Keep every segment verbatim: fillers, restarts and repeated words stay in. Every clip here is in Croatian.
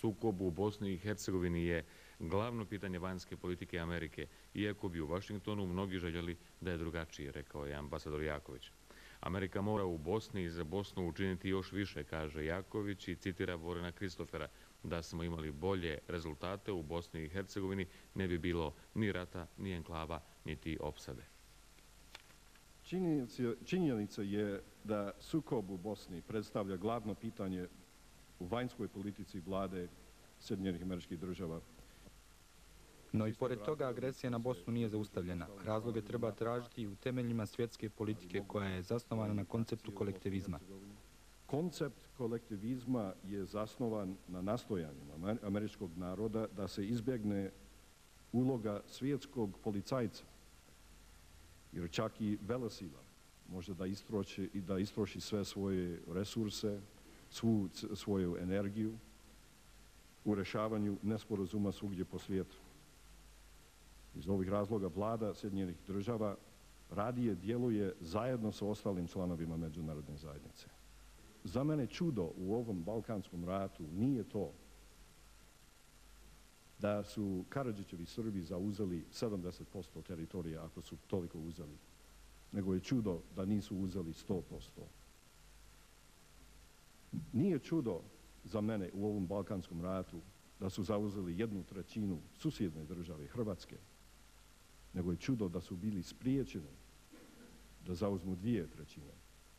sukob u Bosni i Hercegovini je glavno pitanje vanjske politike Amerike, iako bi u Vašingtonu mnogi željeli da je drugačije, rekao je ambasador Jaković. Amerika mora u Bosni i za Bosnu učiniti još više, kaže Jaković i citira Vorena Kristofera: da smo imali bolje rezultate u Bosni i Hercegovini, ne bi bilo ni rata, ni enklava, niti opsade. Činjenica je da sukob u Bosni predstavlja glavno pitanje u vanjskoj politici vlade Sjedinjenih Američkih Država. No i pored toga agresija na Bosnu nije zaustavljena. Razloge treba tražiti u temeljima svjetske politike koja je zasnovana na konceptu kolektivizma. Koncept kolektivizma je zasnovan na nastojanjima američkog naroda da se izbjegne uloga svjetskog policajca, jer čak i velesila može da istroši, da istroši sve svoje resurse, svu svoju energiju u rješavanju nesporazuma svugdje po svijetu. Iz ovih razloga vlada Sjedinjenih Država radije djeluje zajedno sa ostalim članovima međunarodne zajednice. Za mene čudo u ovom Balkanskom ratu nije to da su Karadžićevi Srbi zauzeli sedamdeset posto teritorija, ako su toliko uzeli, nego je čudo da nisu uzeli sto posto. Nije čudo za mene u ovom Balkanskom ratu da su zauzeli jednu trećinu susjedne države Hrvatske, nego je čudo da su bili spriječeni da zauzmu dvije trećine.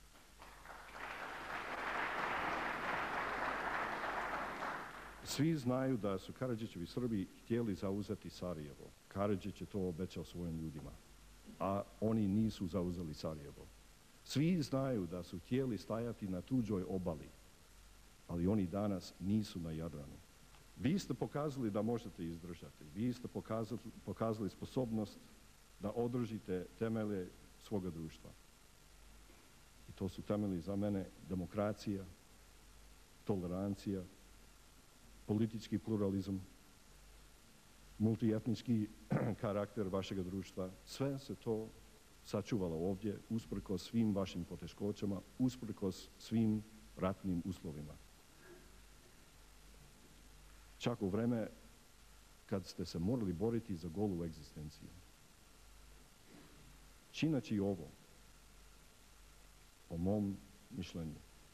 Svi znaju da su Karadžićevi Srbi htjeli zauzeti Sarajevo. Karadžić je to obećao svojim ljudima, a oni nisu zauzeli Sarajevo. Svi znaju da su htjeli stajati na tuđoj obali, ali oni danas nisu na Jadranu. Vi ste pokazali da možete izdržati. Vi ste pokazali, pokazali sposobnost da održite temelje svoga društva. I to su temelji za mene demokracija, tolerancija, politički pluralizam, multietnički karakter vašega društva. Sve se to sačuvalo ovdje, usprkos svim vašim poteškoćama, usprkos svim ratnim uslovima. Čak u vreme kad ste se morali boriti za golu egzistenciju. Čineći ovo, po mom mišljenju,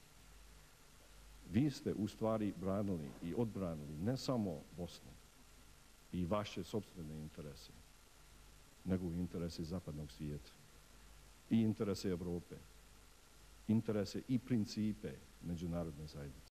vi ste u stvari branili i odbranili ne samo Bosnu i vaše sopstvene interese, nego i interese zapadnog svijeta i interese Europe, interese i principe međunarodne zajednice.